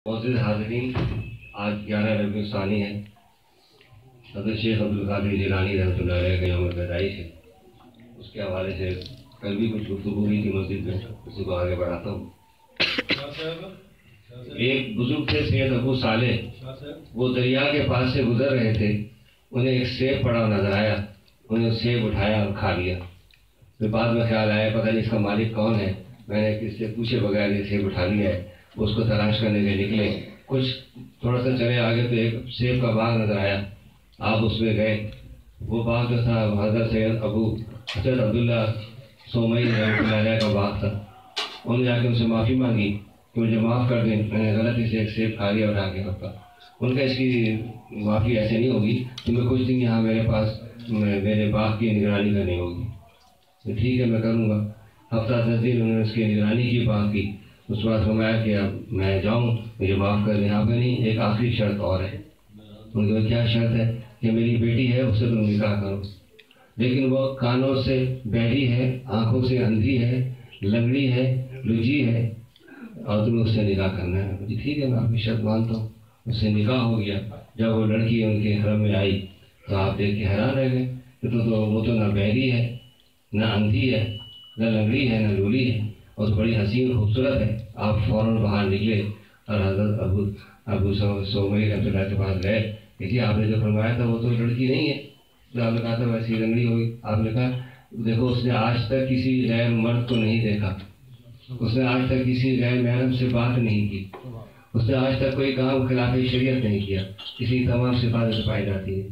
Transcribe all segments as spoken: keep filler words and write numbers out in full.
معزز حاضرین، آج گیارہ ربیع الثانی ہے۔ حضرت شیخ عبدالقادر جیلانی رحمۃ اللہ علیہ کا یوم پیدائش ہے۔ اس کے حوالے سے کل بھی کچھ گفتگو ہوئی تھی مسجد میں، اسی کو آگے بڑھاتا ہوں۔ ایک بزرگ تھے سید ابو صالح، وہ دریا کے پاس سے گزر رہے تھے، انہیں ایک سیب پڑا نظر آیا، انہیں سیب اٹھایا اور کھا لیا۔ پھر بعد میں خیال آیا پتہ نہیں اس کا مالک کون ہے، میں نے کس سے پوچھے بغیر یہ سیب اٹھا لیا ہے۔ اس کو تلاش کرنے کے نکلے، کچھ تھوڑا سا چلے آگے تو ایک سیب کا باغ نظر آیا، آپ اس میں گئے۔ وہ باغ جو تھا حضرت سید ابو حضرت عبداللہ سومئی رحمۃ اللہ علیہ کا باغ تھا۔ انہوں نے جا کے ان سے معافی مانگی کہ مجھے معاف کر دیں، میں نے غلطی سے ایک سیب کھا لیا اٹھا کے رکھا۔ ان کا اس کی معافی ایسے نہیں ہوگی کہ میں کچھ دن یہاں میرے پاس میرے باغ کی نگرانی کرنی ہوگی۔ تو ٹھیک ہے، میں کروں گا۔ ہفتہ دس دن انہوں نے اس کی نگرانی کی باغ کی۔ اس بات فرمایا کہ اب میں جاؤں، مجھے معاف کر دیں۔ آپ کا نہیں، ایک آخری شرط اور ہے۔ ان کی کیا شرط ہے کہ میری بیٹی ہے، اس سے تم نکاح کرو، لیکن وہ کانوں سے بہری ہے، آنکھوں سے اندھی ہے، لنگڑی ہے، لجی ہے، اور تمہیں اس سے نکاح کرنا ہے۔ مجھے ٹھیک ہے، میں آپ کی شرط مانتا ہوں۔ اس سے نکاح ہو گیا۔ جب وہ لڑکی ان کے حرم میں آئی تو آپ دیکھ کے حیران رہ گئے کہ تو, تو وہ تو نہ بہری ہے، نہ اندھی ہے، نہ لنگڑی ہے، نہ لولی ہے، اور بڑی حسین خوبصورت ہے۔ آپ فوراً باہر نکلے اور حضرت ابو ابو سومئی رحمۃ اللہ کے پاس گئے کہ جی آپ نے جو فرمایا تھا وہ تو لڑکی نہیں ہے، جو آپ نے کہا تھا ویسی لنگڑی ہوگی۔ آپ نے کہا دیکھو اس نے آج تک کسی غیر مرد کو نہیں دیکھا، اس نے آج تک کسی غیر محرم سے بات نہیں کی، اس نے آج تک کوئی کام خلاف شریعت نہیں کیا، اسی تمام صفات سے پائی جاتی ہے۔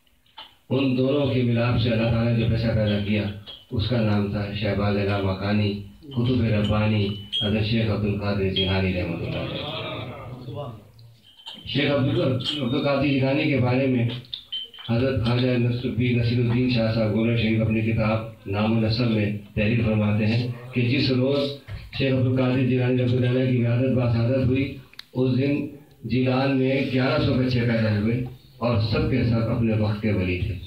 ان دونوں کے ملاپ سے اللہ تعالیٰ نے جو پیسہ پیدا کیا اس کا نام تھا شہباز اعلیٰ مکانی کتب ربانی حضرت شیخ عبدالقادر جیلانی رحمۃ اللہ علیہ۔ شیخ عبدالقادر جیلانی کے بارے میں حضرت خواجہ نصیر الدین شاہ صاحب گولر شریف اپنی کتاب نام و نسب میں تحریر فرماتے ہیں کہ جس روز شیخ عبدالقادر جیلانی رحمۃ اللہ علیہ کی ولادت باسعادت ہوئی، اس دن جیلان میں گیارہ سو بچے پیدا ہوئے اور سب کے سب اپنے وقت کے ولی تھے۔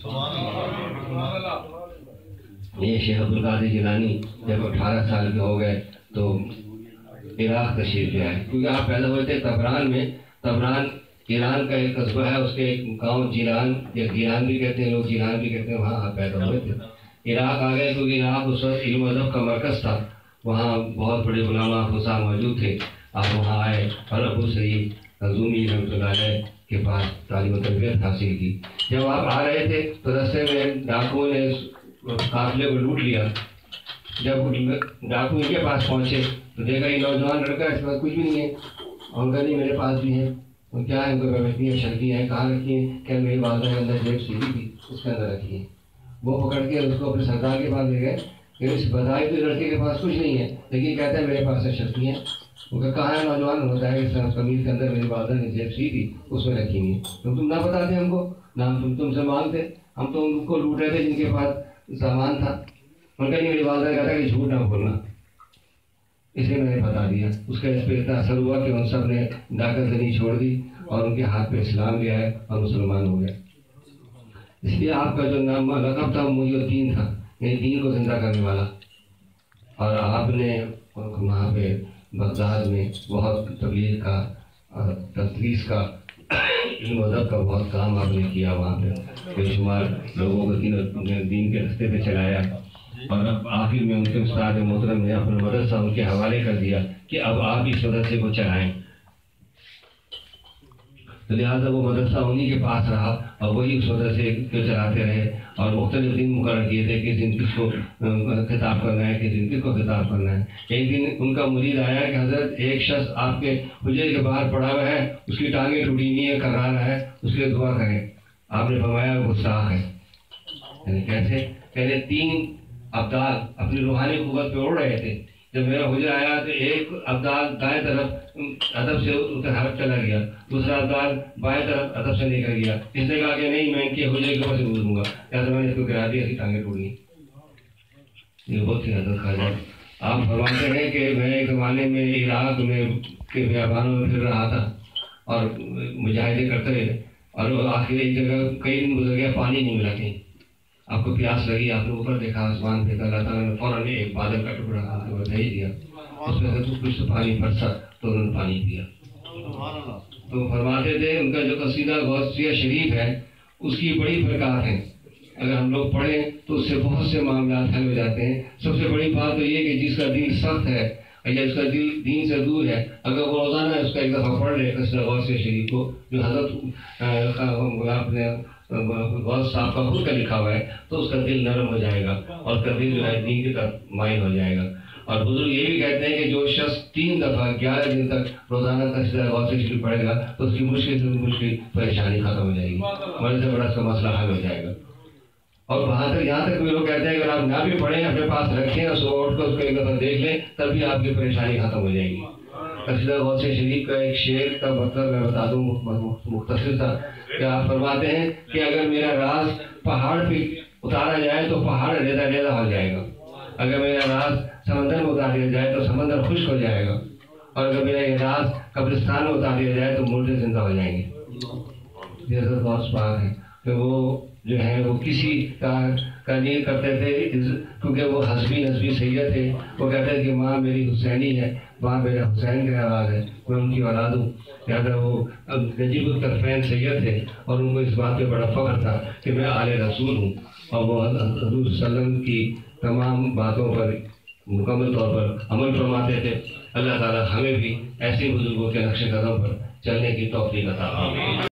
یہ شیخ عبدالقادر جیلانی جب اٹھارہ سال کے ہو گئے تو عراق تشریف لے آئے، کیونکہ آپ پیدا ہوئے تھے تبران میں۔ تبران ایران کا ایک قصبہ ہے، اس کے ایک گاؤں جیلان یا گیلان بھی کہتے ہیں لوگ، جیلان بھی کہتے ہیں، وہاں آپ پیدا ہوئے تھے۔ عراق آ گئے کیونکہ عراق اس وقت علم و ادب کا مرکز تھا، وہاں بہت بڑے علماء فصاح موجود تھے۔ آپ وہاں آئے اور ابو سعید خزومی رحمۃ اللہ علیہ کے پاس تعلیم و تربیت حاصل کی۔ جب آپ آ رہے تھے تو رستے میں ڈاکوؤں نے قافلے کو لوٹ لیا۔ جب ڈاکو ان کے پاس پہنچے تو دیکھا یہ نوجوان لڑکا اس کے پاس کچھ بھی نہیں ہے، اور ان کا نہیں میرے پاس بھی ہے، اور کیا ہے ان کو رکھی ہیں شرطی ہیں، کہاں رکھی ہیں؟ کہ میری والدہ کے اندر جیب سیدھی تھی اس کے اندر رکھی ہیں۔ وہ پکڑ کے اس کو اپنے سردار کے پاس لے گئے کہ اس بتائی تو لڑکے کے پاس کچھ نہیں ہے، لیکن کہتے ہیں میرے پاس شرطی ہیں۔ وہ کہ کہاں ہے نوجوان؟ ہوتا ہے کہ قمیض کے اندر میری والدہ نے جیب سی تھی اس میں رکھی ہوئی، تم تم نہ بتاتے ہم کو، نہ ہم تم سے مانگتے، ہم تو ان کو لوٹ رہے تھے جن کے پاس سامان تھا۔ ان کا نہیں، میری والدہ نے کہا تھا کہ جھوٹ نہ بولنا، اس لیے میں نے بتا دیا۔ اس کا اس پہ اتنا اثر ہوا کہ ان سب نے ڈاکہ زنی چھوڑ دی اور ان کے ہاتھ پہ اسلام لے آئے اور مسلمان ہو گئے۔ اس لیے آپ کا جو نام لقب تھا محی الدین تھا، یعنی دین کو زندہ کرنے والا، اور آپ نے وہاں پہ بغداد میں بہت تبلیغ کا اور تدریس کا علم و ادب کا بہت کام آپ نے کیا، وہاں پہ بے شمار لوگوں کو دین کے رستے پہ چلایا، اور اب آخر میں ان کے استاد محترم نے اپنا مدرسہ ان کے حوالے کر دیا کہ اب آپ اس مدرسے کو چلائیں۔ تو لہٰذا وہ مدرسہ انہی کے پاس رہا اور وہی اس مدرسے کو چلاتے رہے، اور مختلف دن مقرر کیے تھے کہ دن کس کو خطاب کرنا ہے، کس دن کس کو خطاب کرنا ہے۔ ایک دن ان کا مرید آیا کہ حضرت ایک شخص آپ کے حجرے کے باہر پڑا ہوا ہے، اس کی ٹانگیں ٹوٹی ہوئی ہیں، کر رہا ہے، اس کے لیے دعا کریں۔ آپ نے فرمایا گستاخ ہے۔ یعنی کیسے؟ پہلے تین ابدال اپنی روحانی قوت پہ اڑ رہے تھے، جب میرا حجرہ آیا تو ایک ابدال دائیں طرف ادب سے اتر ہٹ چلا گیا، دوسرا ابدال بائیں طرف ادب سے نکل گیا۔ اس نے کہا کہ نہیں، میں ان کے حجرے کے اوپر سے گزروں گا، لہٰذا میں نے اس کو گرا دیا، ایسی ٹانگیں ٹوٹ گئی۔ یہ بہت سی حضرت خواجہ آپ فرماتے ہیں کہ میں ایک زمانے میں عراق میں کے بیابانوں میں پھر رہا تھا اور مجاہدے کرتے رہے، اور آخر ایک جگہ کئی دن گزر گیا، پانی نہیں ملا کہیں۔ آپ کو پیاس لگی، آپ نے اوپر دیکھا آسمان پہ، اللہ تعالیٰ نے فوراً ایک بادل کا ٹکڑا آپ کو بھیج دیا، اس میں سے کچھ تو پانی برسا تو انہوں نے پانی پیا۔ تو فرماتے تھے ان کا جو قصیدہ غوثیہ شریف ہے اس کی بڑی برکات ہے، اگر ہم لوگ پڑھیں تو اس سے بہت سے معاملات حل ہو جاتے ہیں۔ سب سے بڑی بات تو یہ کہ جس کا دل سخت ہے یا اس کا دل دین سے دور ہے، اگر وہ روزانہ اس کا ایک دفعہ پڑھ لے قصیدہ غوثیہ شریف کو، جو حضرت اپنے غوث صاحب کا خود کا لکھا ہوا ہے، تو اس کا دل نرم ہو جائے گا اور اس کا دل جو ہے دین کی طرف مائل ہو جائے گا۔ اور بزرگ یہ بھی کہتے ہیں کہ جو شخص تین دفعہ گیارہ دن تک روزانہ قصیدہ غوثیہ شریف پڑھے گا تو اس کی مشکل سے مشکل پریشانی ختم ہو جائے گی، بڑے سے بڑا اس کا مسئلہ حل ہو جائے گا۔ اور وہاں تک یہاں تک بھی لوگ کہتے ہیں کہ اگر آپ نہ بھی پڑھیں اپنے پاس رکھیں اور صبح اٹھ کر اس کو ایک دفعہ دیکھ لیں تب بھی آپ کی پریشانی ختم ہو جائے گی۔ قصیدہ غوثیہ شریف کا ایک شعر کا مطلب میں بتا دوں مختصر تھا کہ آپ فرماتے ہیں کہ اگر میرا راز پہاڑ پہ اتارا جائے تو پہاڑ ریزہ ریزہ ہو جائے گا، اگر میرا راز سمندر میں اتار دیا جائے تو سمندر خشک ہو جائے گا، اور اگر میرا یہ راز قبرستان میں اتار دیا جائے تو مردے زندہ ہو جائیں گے۔ یہ حضرت غوث پاک ہے کہ وہ جو ہے وہ کسی کا کا نہیں کرتے تھے، کیونکہ وہ حسبی نسبی سید تھے۔ وہ کہتے ہیں کہ ماں میری حسینی ہے، ماں میرا حسین کا آواز ہے، میں ان کی اولاد ہوں۔ لہٰذا وہ نجیب الطرفین سید تھے اور ان کو اس بات پہ بڑا فخر تھا کہ میں آل رسول ہوں، اور وہ حضور صلی اللہ علیہ وسلم کی تمام باتوں پر مکمل طور پر عمل فرماتے تھے۔ اللہ تعالیٰ ہمیں بھی ایسے بزرگوں کے نقش قدم پر چلنے کی توفیق عطا فرمائے۔